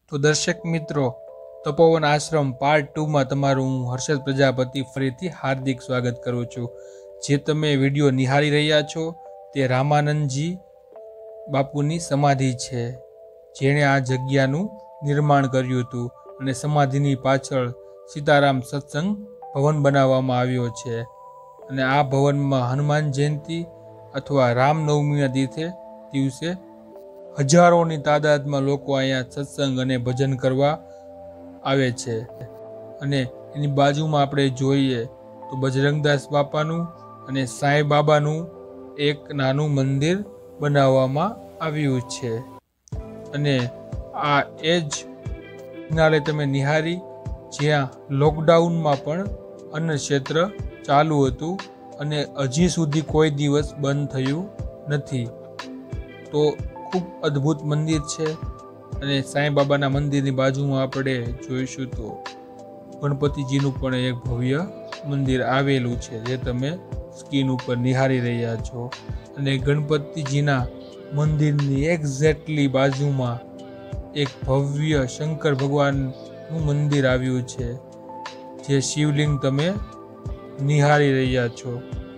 તો દર્શક મિત્રો, તપોવન આશ્રમ પાર્ટ 2 માં તમારું હું હર્ષદ પ્રજાપતિ ફરીથી હાર્દિક સ્વાગત કરું છું। જે તમે વિડીયો નિહાળી રહ્યા છો તે રામાનંદજી બાપુની સમાધિ છે, જેણે આ જગ્યાનું નિર્માણ કર્યું હતું અને સમાધિની પાછળ સીતારામ સત્સંગ ભવન બનાવવામાં આવ્યો છે। અને આ ભવનમાં હનુમાન જયંતિ અથવા રામનવમીના દિવસે હજારોની તાદાદમાં લોકો અહીંયા સત્સંગ અને ભજન કરવા આવે છે। અને એની બાજુમાં આપણે જોઈએ તો બજરંગદાસ બાપાનું અને સાંઈ બાબાનું એક નાનું મંદિર બનાવવામાં આવ્યું છે। અને આ એ જ નાલે તમે નિહારી જ્યાં લોકડાઉનમાં પણ અન્ન ક્ષેત્ર ચાલુ હતું અને હજી સુધી કોઈ દિવસ બંધ થયું નથી। તો ખૂબ અદ્ભુત મંદિર છે। અને સાંઈ બાબાના મંદિરની બાજુમાં આપણે જોઈશું તો ગણપતિજીનું પણ એક ભવ્ય મંદિર આવેલું છે, જે તમે સ્ક્રીન ઉપર નિહાળી રહ્યા છો। અને ગણપતિજીના મંદિરની એક્ઝેક્ટલી બાજુમાં એક ભવ્ય શંકર ભગવાનનું મંદિર આવ્યું છે, જે શિવલિંગ તમે નિહાળી રહ્યા છો।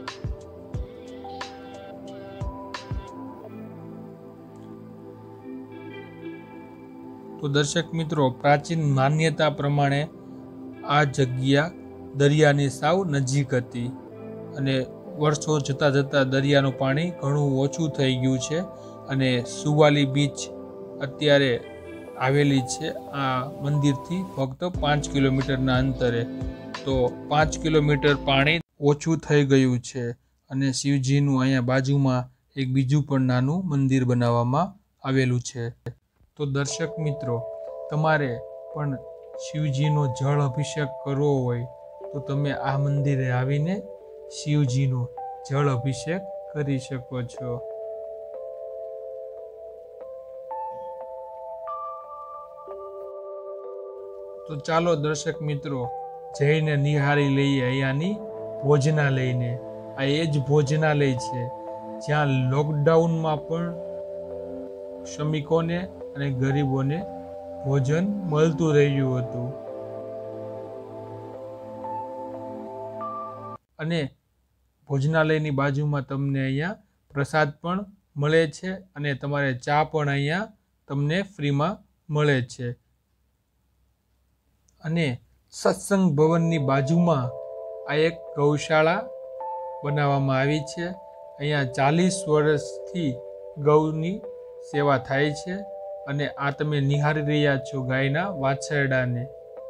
તો દર્શક મિત્રો, પ્રાચીન માન્યતા પ્રમાણે આ જગ્યા દરિયાની સાવ નજીક હતી અને વર્ષો જતાં જતાં દરિયાનું પાણી ઘણું ઓછું થઈ ગયું છે અને સુવાલી બીચ અત્યારે આવેલી છે આ મંદિરથી ફક્ત 5 કિલોમીટરના અંતરે। તો 5 કિલોમીટર પાણી ઓછું થઈ ગયું છે અને શિવજીનું અહીંયા બાજુમાં એક બીજું પણ નાનું મંદિર બનાવવામાં આવેલું છે। તો દર્શક મિત્રો, તમારે પણ શિવજીનો જળ અભિષેક કરવો હોય તો તમે આ મંદિરે આવીને શિવજીનો જળ અભિષેક કરી શકો છો। તો ચાલો દર્શક મિત્રો, જઈને નિહાળી લઈએ અહીંયાની ભોજનાલયને। આ એ જ ભોજનાલય છે જ્યાં લોકડાઉનમાં પણ શ્રમિકોને અને ગરીબોને ભોજન મળતું રહ્યું હતું। અને ભોજનાલયની બાજુમાં તમને અહીંયા પ્રસાદ પણ મળે છે અને તમારે ચા પણ અહીંયા તમને ફ્રીમાં મળે છે। અને સત્સંગ ભવનની બાજુમાં આ એક ગૌશાળા બનાવવામાં આવી છે। અહીંયા 40 વર્ષથી ગૌની સેવા થાય છે અને આ તમે નિહાળી રહ્યા છો ગાયના વાછરડાને।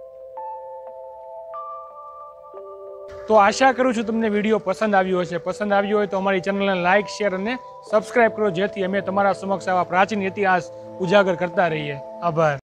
તો આશા કરું છું તમને વિડીયો પસંદ આવ્યો હશે। પસંદ આવ્યો હોય તો અમારી ચેનલને લાઇક, શેર અને સબસ્ક્રાઇબ કરો, જેથી અમે તમારા સમક્ષ આવા પ્રાચીન ઇતિહાસ ઉજાગર કરતા રહીએ। આભાર।